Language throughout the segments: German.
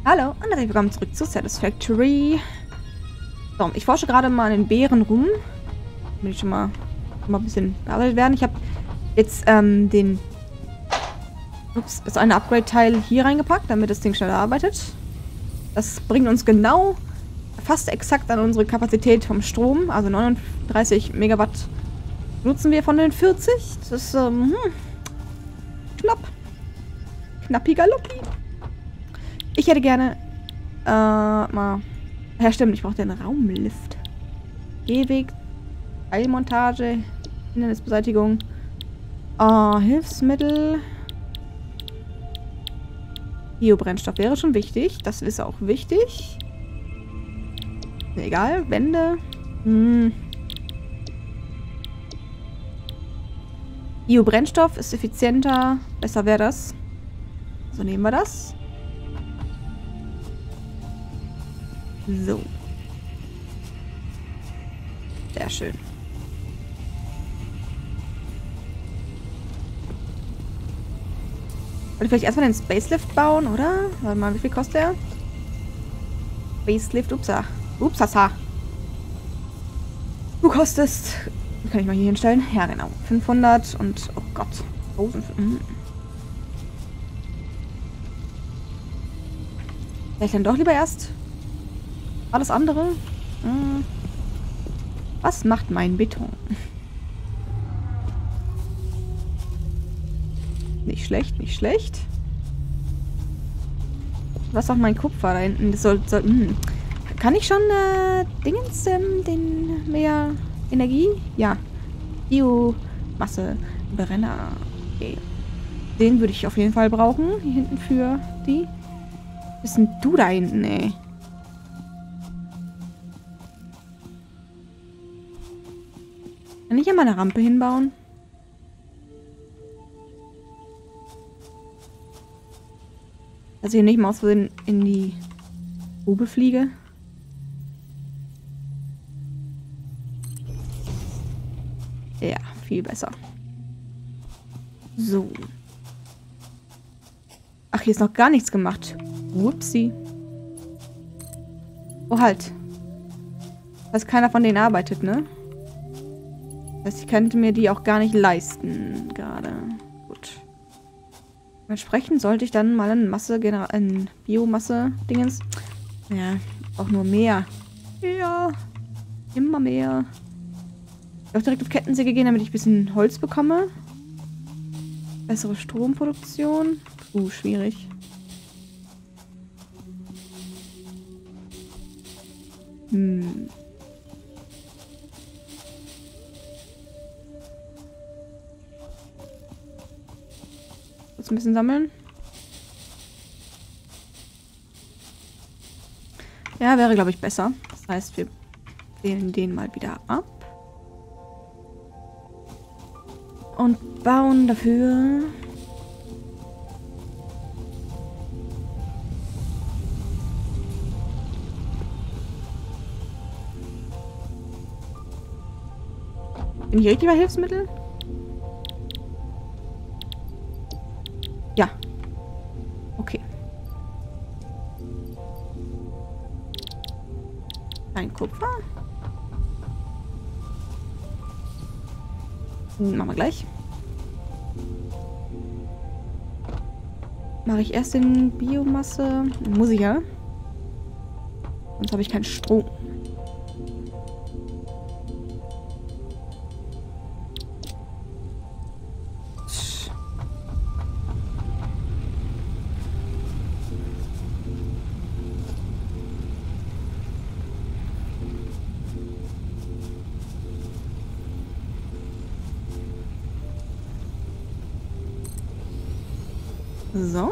Hallo und herzlich willkommen zurück zu Satisfactory. So, ich forsche gerade mal an den Beeren rum. Will ich schon mal ein bisschen bearbeitet werden. Ich habe jetzt das eine Upgrade-Teil hier reingepackt, damit das Ding schneller arbeitet. Das bringt uns genau fast exakt an unsere Kapazität vom Strom. Also 39 Megawatt nutzen wir von den 40. Das ist knapp. Knappi galoppi. Ich hätte gerne mal... Ja, stimmt, ich brauche den Raumlift. Gehweg, Teilmontage, Hindernisbeseitigung, Hilfsmittel. Biobrennstoff wäre schon wichtig. Das ist auch wichtig. Egal, Wände. Biobrennstoff ist effizienter. Besser wäre das. So nehmen wir das. So. Sehr schön. Wollte vielleicht erstmal den Spacelift bauen, oder? Warte mal, wie viel kostet der? Spacelift, upsa. Upsasa. Du kostest... Kann ich mal hier hinstellen? Ja, genau. 500 und... Oh Gott. 1500. Vielleicht dann doch lieber erst... Alles andere? Was macht mein Beton? Nicht schlecht, nicht schlecht. Was auch mein Kupfer da hinten? Das soll kann ich schon Dingens, den mehr Energie? Ja. Biomasse, Brenner. Okay. Den würde ich auf jeden Fall brauchen. Hier hinten für die. Was bist denn du da hinten, ey? Kann ich hier mal eine Rampe hinbauen? Dass ich hier nicht mal aus Versehen in die Grube fliege. Ja, viel besser. So. Ach, hier ist noch gar nichts gemacht. Whoopsie. Oh, halt. Dass keiner von denen arbeitet, ne? Das heißt, ich könnte mir die auch gar nicht leisten, gerade. Gut. Entsprechend sollte ich dann mal ein Biomasse-Dingens. Ja, auch nur mehr. Ja. Immer mehr. Ich will auch direkt auf Kettensäge gehen, damit ich ein bisschen Holz bekomme. Bessere Stromproduktion. Schwierig. Kurz ein bisschen sammeln. Ja, wäre, glaube ich, besser. Das heißt, wir wählen den mal wieder ab. Und bauen dafür... Bin ich richtig bei Hilfsmittel? Ja. Okay. Ein Kupfer. Machen wir gleich. Mache ich erst den Biomasse. Muss ich ja. Sonst habe ich keinen Strom. So.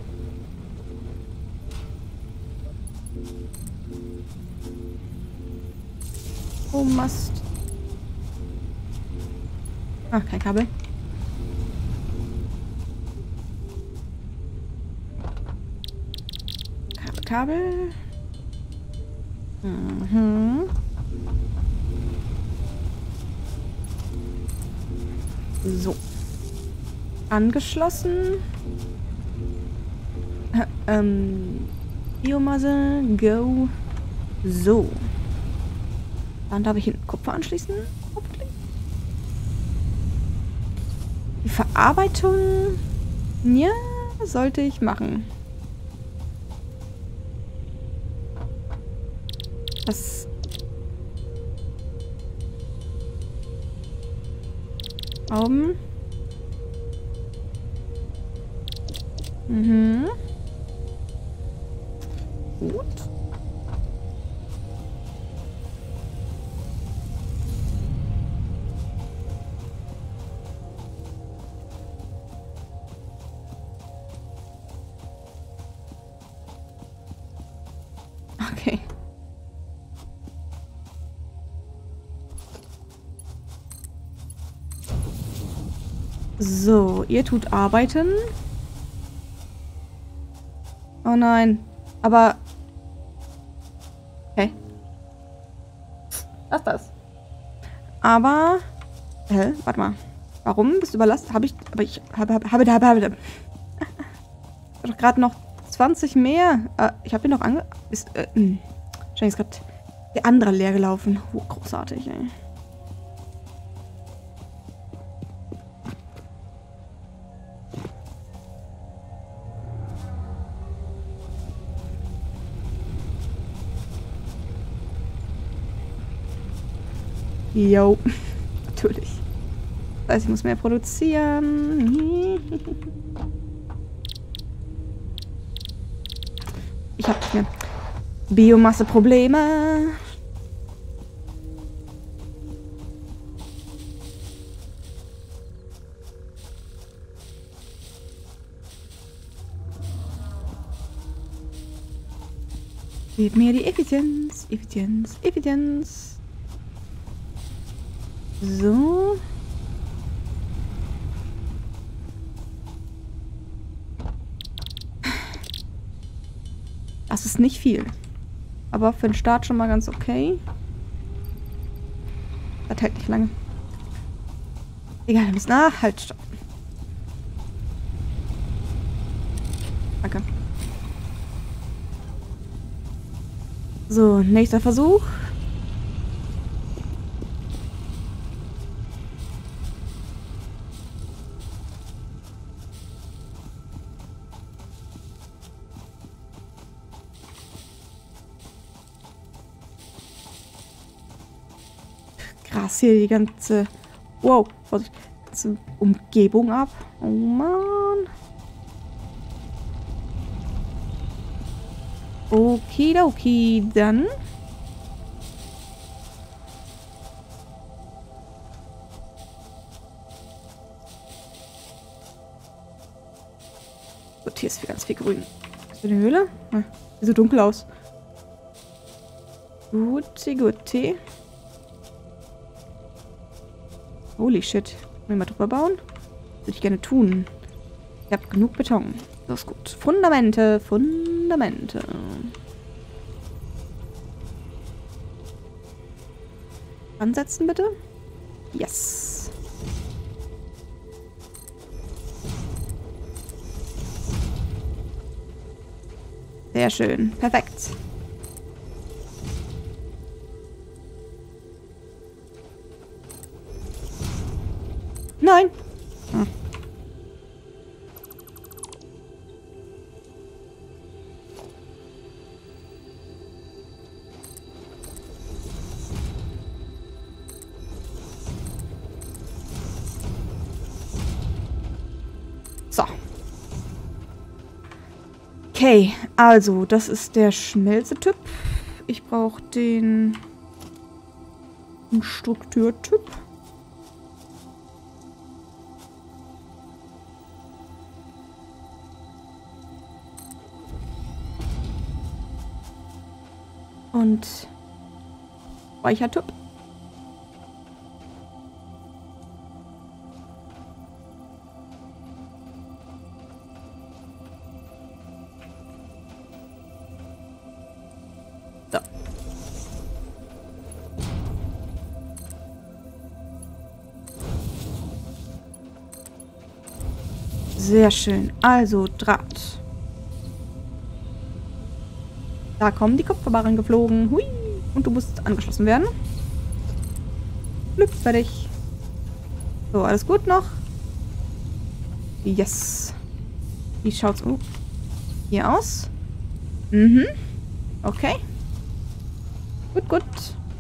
Oh, Mast. Ah, kein Kabel. Kabel. So. Angeschlossen. Biomasse, go. So. Dann darf ich hinten Kupfer anschließen, hoffentlich. Die Verarbeitung, ja, sollte ich machen. Das... Augen. Mhm. Gut. Okay. So, ihr tut arbeiten. Oh nein. Aber... Okay. Was ist das? Aber... Hä? Warte mal. Warum? Bist du überlastet? Habe ich... Aber ich... habe doch gerade noch 20 mehr. Ich habe ihn noch wahrscheinlich ist gerade der andere leer gelaufen. Oh, großartig, ey. Jo, natürlich. Das heißt, ich muss mehr produzieren. Ich habe mehr Biomasse-Probleme. Gib mir die Effizienz, Effizienz, Effizienz. So. Das ist nicht viel. Aber für den Start schon mal ganz okay. Das hält nicht lange. Egal, wir müssen... Ah, halt, stopp. Danke. So, nächster Versuch. Krass hier die ganze... Wow, Vorsicht. Ganze Umgebung ab. Oh Mann. Okidoki, dann. Gut, hier ist ganz viel grün. Ist das eine Höhle? Ah, sieht so dunkel aus. Guti, guti. Holy shit. Wollen wir mal drüber bauen? Würde ich gerne tun. Ich habe genug Beton. Das ist gut. Fundamente, Fundamente. Ansetzen bitte. Yes. Sehr schön. Perfekt. Nein. Hm. So. Okay, also das ist der Schmelzetyp. Ich brauche den Strukturtyp. Und Speichertyp. So. Sehr schön. Also Draht. Da kommen die Kupferbarren geflogen. Hui. Und du musst angeschlossen werden. Glück, fertig. So, alles gut noch? Yes. Wie schaut's hier aus? Mhm. Okay. Gut, gut.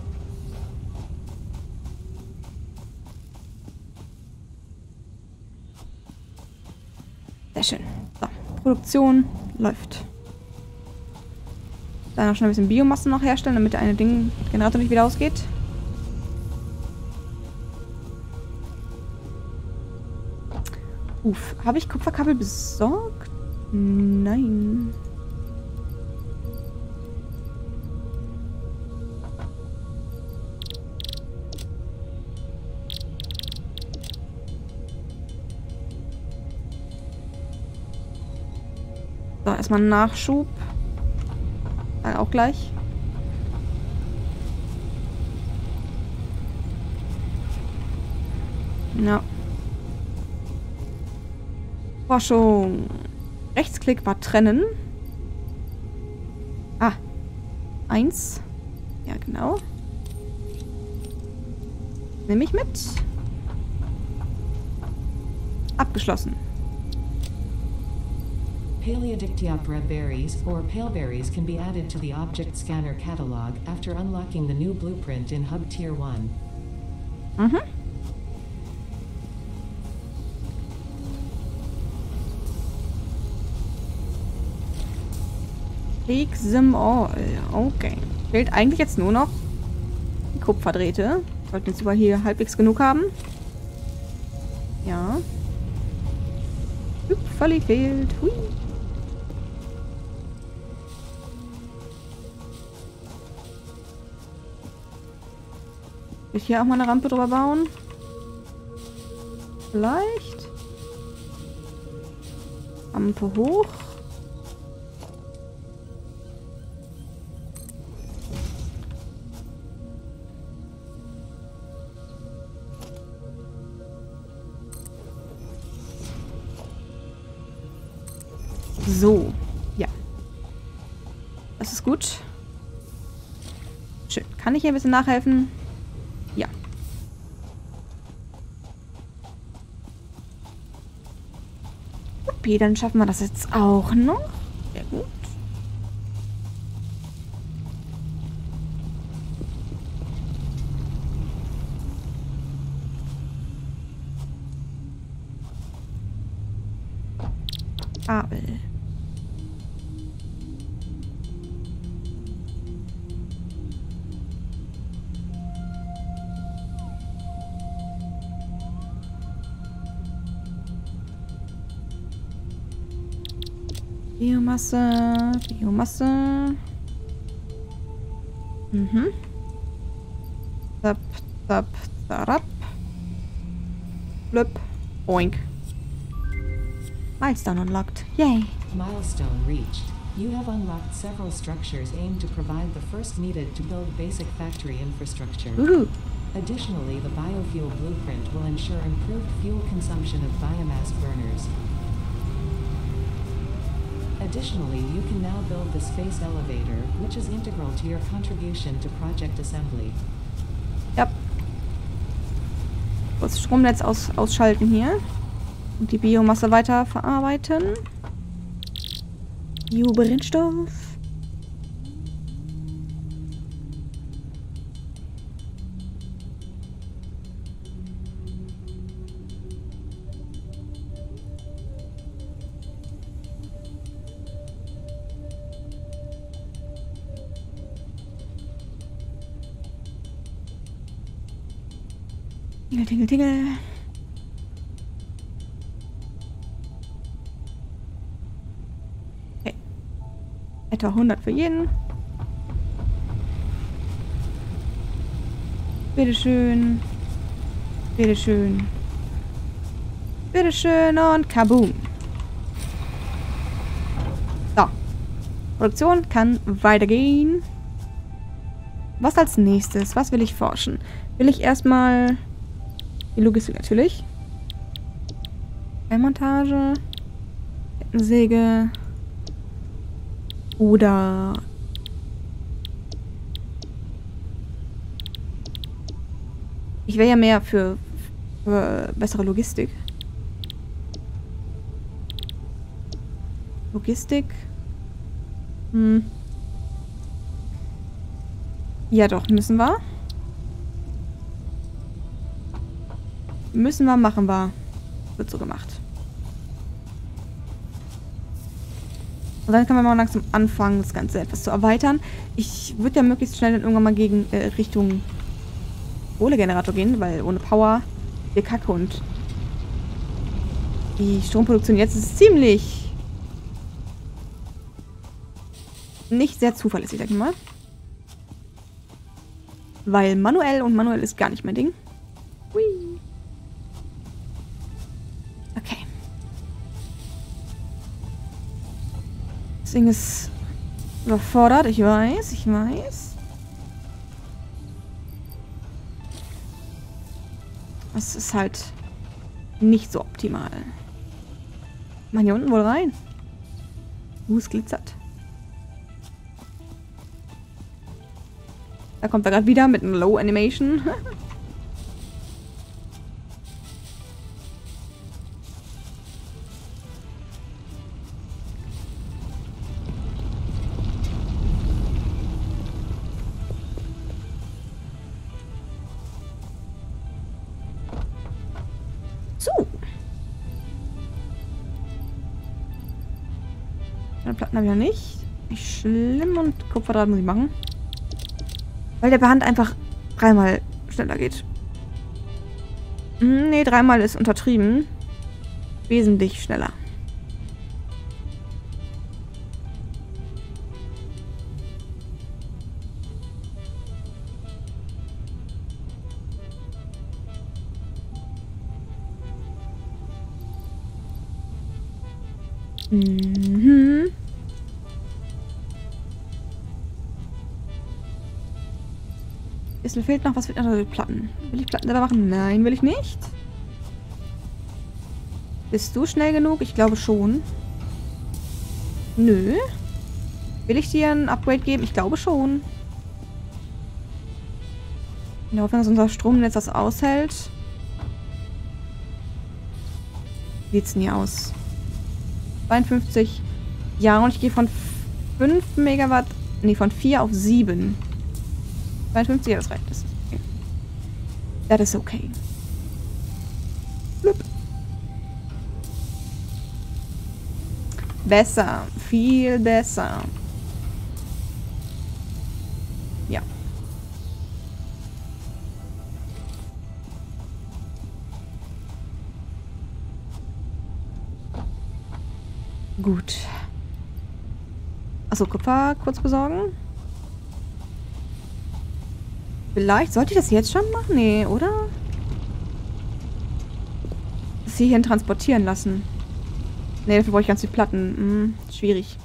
Sehr schön. So, Produktion läuft. Dann noch schnell ein bisschen Biomasse noch herstellen, damit der eine Generator nicht wieder ausgeht. Uff, habe ich Kupferkabel besorgt? Nein. So, erstmal Nachschub. Dann auch gleich. Ja. Forschung. Rechtsklick war trennen. Ah. 1. Ja, genau. Nehme ich mit. Abgeschlossen. Paleodictyoptera berries, or paleberries, can be added to the Object Scanner catalog after unlocking the new blueprint in Hub Tier 1. Mhm. Take them all. Okay. Fehlt eigentlich jetzt nur noch die Kupferdrähte. Sollten jetzt überall hier halbwegs genug haben. Ja. Völlig fehlt. Hui. Will ich hier auch mal eine Rampe drüber bauen? Vielleicht. Rampe hoch. So, ja. Das ist gut. Schön. Kann ich hier ein bisschen nachhelfen? Ja. Okay, dann schaffen wir das jetzt auch noch. Sehr gut. Kabel. Biomasse, Biomasse. Mhm. Zap, zap, zarab. Blöp. Oink. Milestone unlocked. Yay. Milestone reached. You have unlocked several structures aimed to provide the first needed to build basic factory infrastructure. Woohoo. Additionally, the biofuel blueprint will ensure improved fuel consumption of biomass burners. Additionally, you can now build the space elevator, which is integral to your contribution to project assembly. Ja. Kurz Stromnetz ausschalten hier. Und die Biomasse weiter verarbeiten. Biobrennstoff. Tingel, tingel, tingel. Okay. Etwa 100 für jeden. Bitteschön. Bitteschön. Bitteschön und kaboom. So. Produktion kann weitergehen. Was als nächstes? Was will ich forschen? Will ich erstmal die Logistik natürlich. Montage, Kettensäge oder Ich wäre ja mehr für bessere Logistik. Logistik. Ja doch, müssen wir. Müssen wir, machen wir. Wird so gemacht. Und dann können wir mal langsam anfangen, das Ganze etwas zu erweitern. Ich würde ja möglichst schnell dann irgendwann mal gegen Richtung Kohlegenerator gehen, weil ohne Power wir Kacke und die Stromproduktion jetzt ist ziemlich nicht sehr zuverlässig, sag ich mal. Weil manuell ist gar nicht mein Ding. Hui. Okay. Das Ding ist überfordert, ich weiß. Es ist halt nicht so optimal. Mann, hier unten wohl rein. Es glitzert. Da kommt er gerade wieder mit einer Low Animation. Platten habe ich noch nicht. Nicht schlimm und Kupferdraht muss ich machen. Weil der per Hand einfach 3-mal schneller geht. Nee, 3-mal ist untertrieben. Wesentlich schneller. Es fehlt noch, was fehlt noch? Platten. Will ich Platten selber machen? Nein, will ich nicht. Bist du schnell genug? Ich glaube schon. Nö. Will ich dir ein Upgrade geben? Ich glaube schon. In der Hoffnung, dass unser Stromnetz das aushält. Wie sieht's denn hier aus? 52. Ja, und ich gehe von 5 Megawatt. Nee, von 4 auf 7. 52, ja, das reicht. Das ist okay. Das ist okay. Blub. Besser. Viel besser. Ja. Gut. Achso, Kupfer kurz besorgen. Vielleicht sollte ich das jetzt schon machen? Nee, oder? Das hierhin transportieren lassen. Nee, dafür brauche ich ganz viele Platten. Schwierig.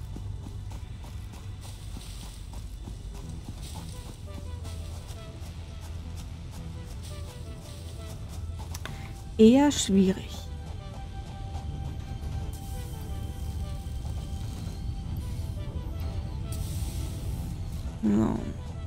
Eher schwierig. So.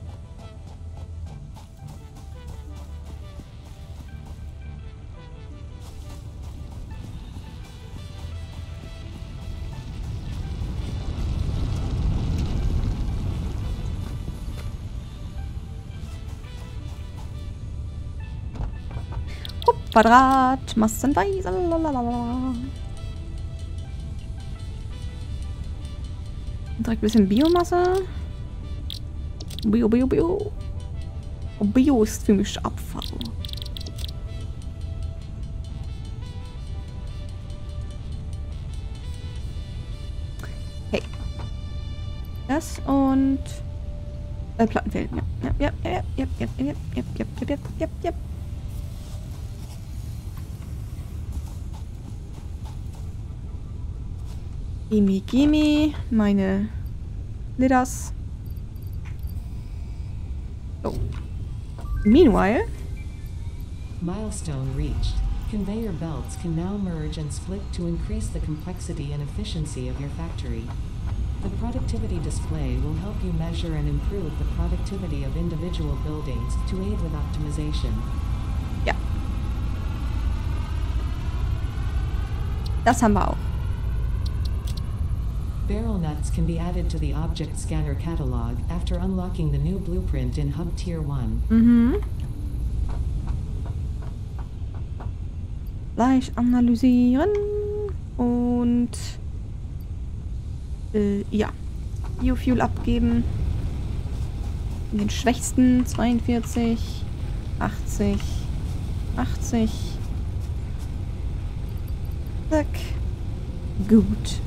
Quadrat, massenweise. Lalalala. Direkt ein bisschen Biomasse. Bio. Bio ist für mich Abfall. Hey. Das und Platten fehlen. Ja. Gimme, meine Lidders. Oh. Meanwhile. Milestone reached. Conveyor belts can now merge and split to increase the complexity and efficiency of your factory. The productivity display will help you measure and improve the productivity of individual buildings to aid with optimization. Das haben wir auch. Barrel nuts can be added to the Object Scanner catalog after unlocking the new blueprint in Hub Tier 1. Mhm. Fleisch analysieren. Und ja. Biofuel abgeben. In den schwächsten 42, 80, 80. Zack. Gut.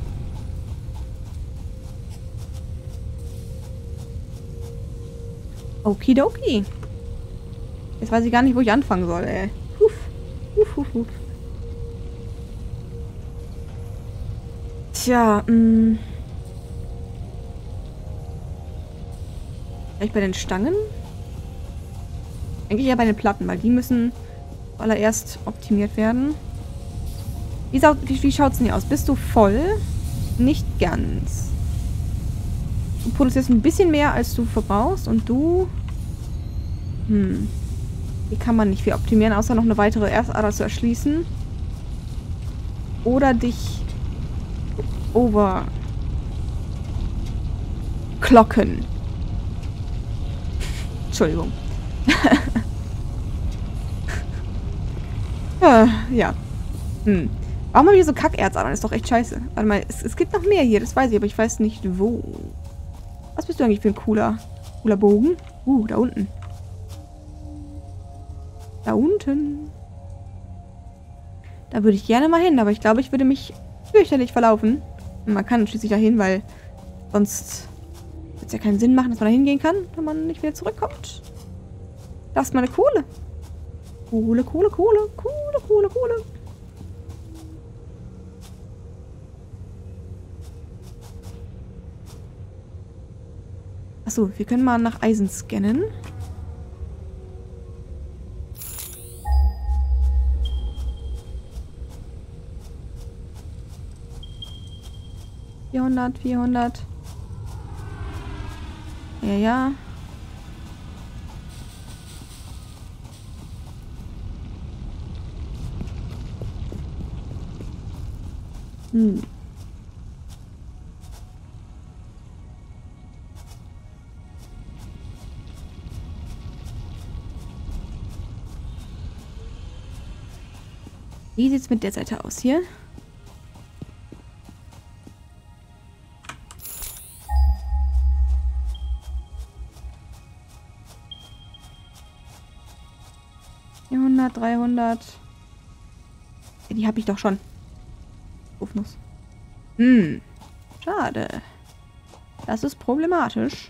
Okidoki. Jetzt weiß ich gar nicht, wo ich anfangen soll, ey. Huf. Tja, vielleicht bei den Stangen? Eigentlich eher bei den Platten, weil die müssen zuallererst optimiert werden. Wie schaut's denn hier aus? Bist du voll? Nicht ganz. Du produzierst ein bisschen mehr, als du verbrauchst und du... Hier kann man nicht viel optimieren, außer noch eine weitere Erzader zu erschließen. Oder dich overclocken. Entschuldigung. Ja. Warum habe ich hier so Kackerzadern? Das ist doch echt scheiße. Warte mal, es gibt noch mehr hier, das weiß ich, aber ich weiß nicht wo. Was bist du eigentlich für ein cooler Bogen? Da unten. Da unten. Da würde ich gerne mal hin, aber ich glaube, ich würde mich fürchterlich verlaufen. Und man kann schließlich dahin, weil sonst wird es ja keinen Sinn machen, dass man da hingehen kann, wenn man nicht wieder zurückkommt. Das ist meine Kohle. Kohle. Achso, wir können mal nach Eisen scannen. $400. Ja. Wie sieht's mit der Seite aus hier? $400, 300. Ja, die habe ich doch schon. Rufnuss. Schade. Das ist problematisch.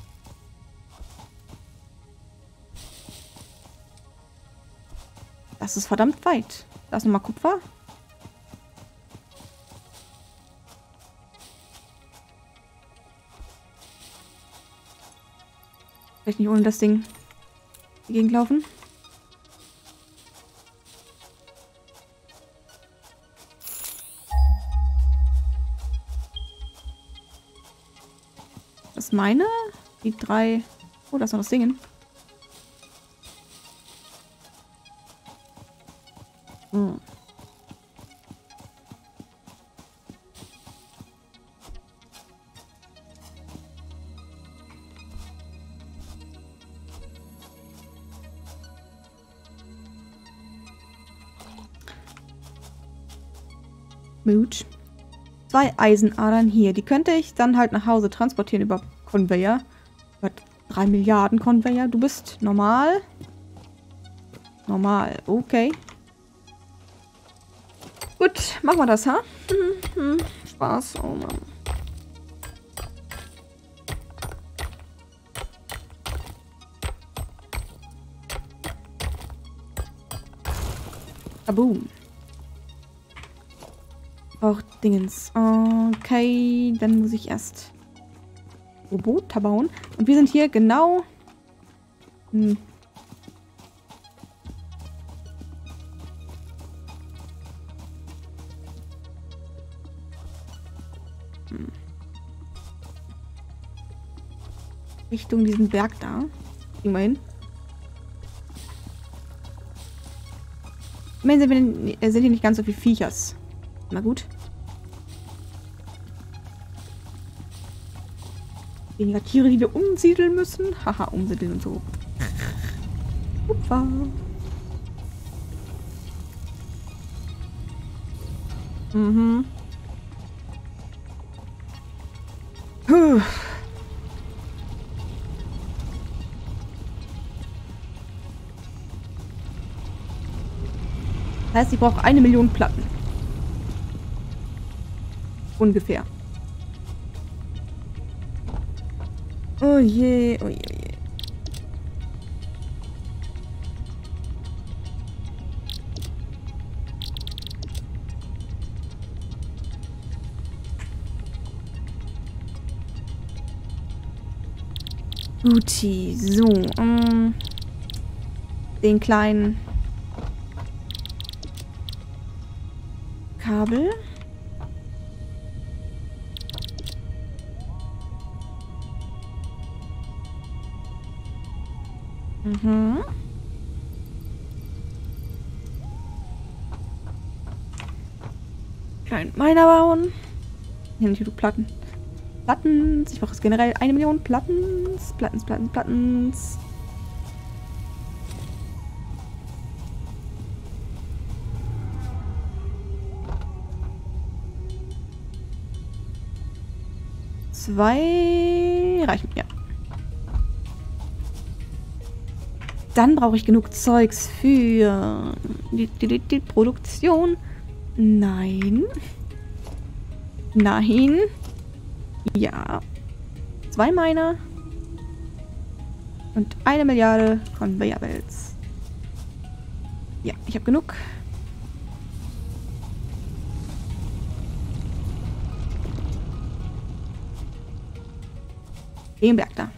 Das ist verdammt weit. Da ist nochmal Kupfer. Vielleicht nicht ohne das Ding gegenlaufen. Das ist meine. Die 3. Oh, da ist noch das Singen. Gut. 2 Eisenadern hier. Die könnte ich dann halt nach Hause transportieren über Conveyor. Über 3 Milliarden Conveyor. Du bist normal. Normal. Okay. Gut, machen wir das, ha? Spaß. Oh Mann. Kaboom. Auch Dingens. Okay, dann muss ich erst Roboter bauen. Und wir sind hier genau... Richtung diesen Berg da. Immerhin. Immerhin sind hier nicht ganz so viele Viechers. Na gut. Weniger Tiere, die wir umsiedeln müssen. Haha, umsiedeln und so. Upfa. Mhm. Puh. Das heißt, ich brauche 1 Million Platten. Ungefähr. Oh je, oh je, oh je. Guti, so, den kleinen Kabel. Mhm. Kleinen Miner bauen. Hier nicht genug Platten. Plattens. Ich brauche jetzt generell 1 Million Plattens. Plattens. Zwei reichen, ja. Dann brauche ich genug Zeugs für die Produktion. Nein. Nein. Ja. 2 Miner. Und 1 Milliarde Conveyor Belts. Ja, ich habe genug. Den Berg da.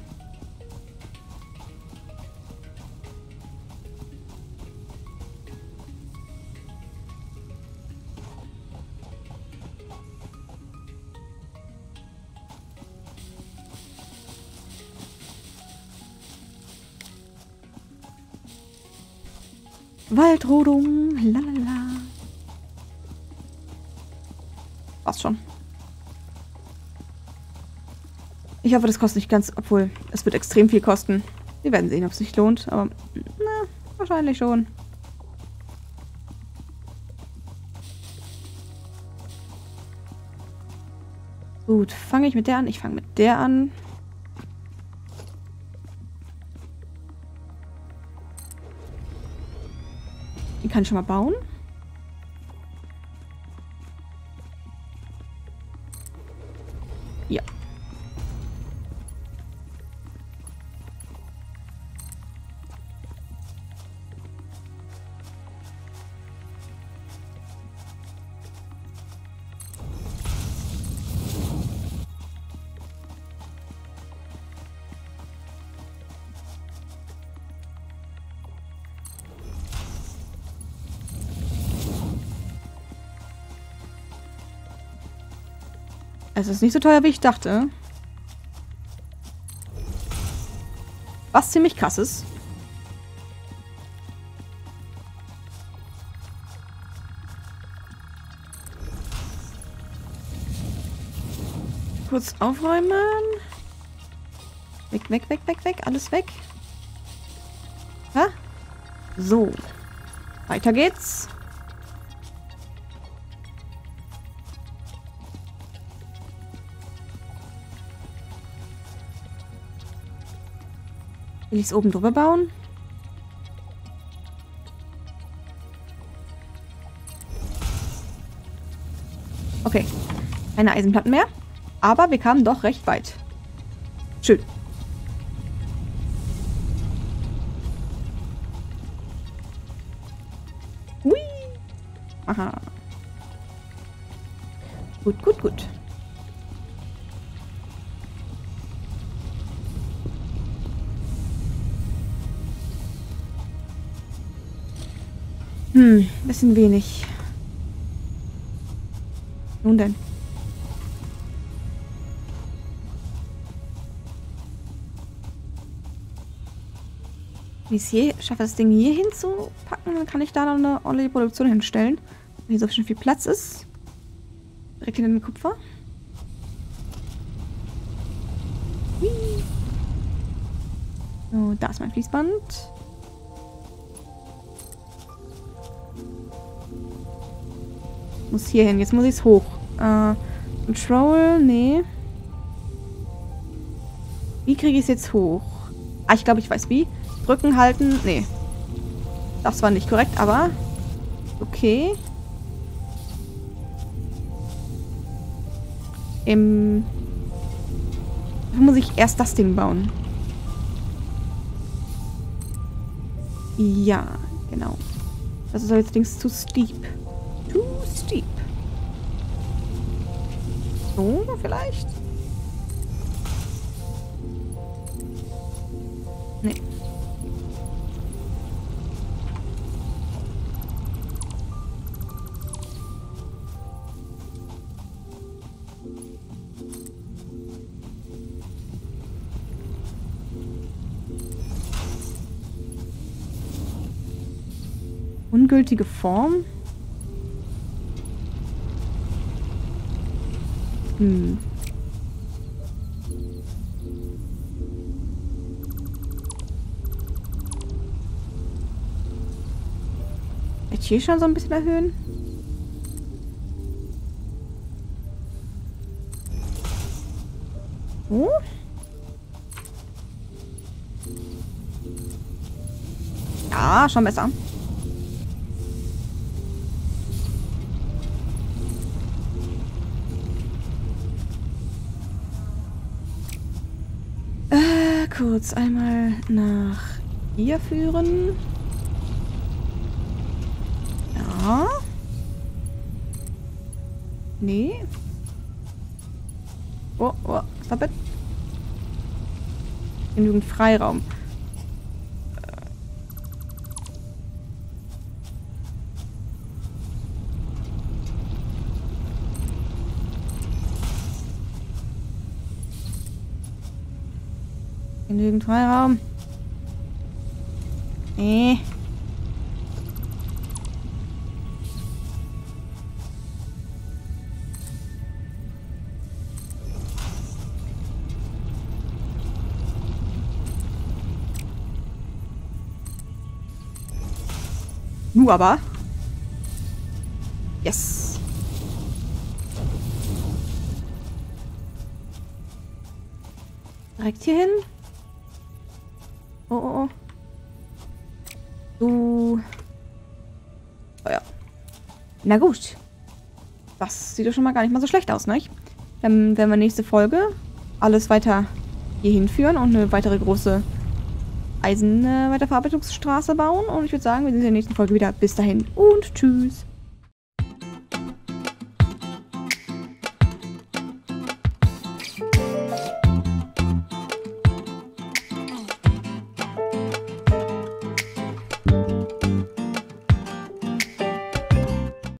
Waldrodung, lalala. War's schon. Ich hoffe, das kostet nicht ganz, obwohl es wird extrem viel kosten. Wir werden sehen, ob es sich lohnt, aber na, wahrscheinlich schon. Gut, fange ich mit der an? Ich fange mit der an. Die kann ich schon mal bauen. Ja. Es ist nicht so teuer, wie ich dachte. Was ziemlich krass ist. Kurz aufräumen. Weg, weg, weg, weg, weg. Alles weg. Ha? So. Weiter geht's. Will ich es oben drüber bauen? Okay. Keine Eisenplatten mehr. Aber wir kamen doch recht weit. Schön. Hui. Aha. Gut, gut, gut. Bisschen wenig. Nun denn. Wenn ich es hier schaffe, das Ding hier hinzupacken, dann kann ich da noch eine ordentliche Produktion hinstellen. Wenn hier so schön viel Platz ist. Direkt hinter dem Kupfer. Hui. So, da ist mein Fließband. Muss hier hin. Jetzt muss ich es hoch. Control, nee. Wie kriege ich es jetzt hoch? Ah, ich glaube, ich weiß wie. Drücken, halten. Nee. Das war nicht korrekt, aber... Okay. Muss ich erst das Ding bauen. Ja, genau. Das ist allerdings zu steep. Too steep. So, vielleicht? Nee. Ungültige Form? Vielleicht hier schon so ein bisschen erhöhen? Oh? Ja, schon besser. Kurz einmal nach hier führen. Ja. Nee. Oh, stop it. Genügend Freiraum. Genügend Freiraum. Nee. Nu aber. Yes. Direkt hier hin. Oh. Du. Oh ja. Na gut. Das sieht doch schon mal gar nicht mal so schlecht aus, ne? Dann werden wir nächste Folge alles weiter hier hinführen und eine weitere große Eisenweiterverarbeitungsstraße bauen. Und ich würde sagen, wir sehen uns in der nächsten Folge wieder. Bis dahin und tschüss.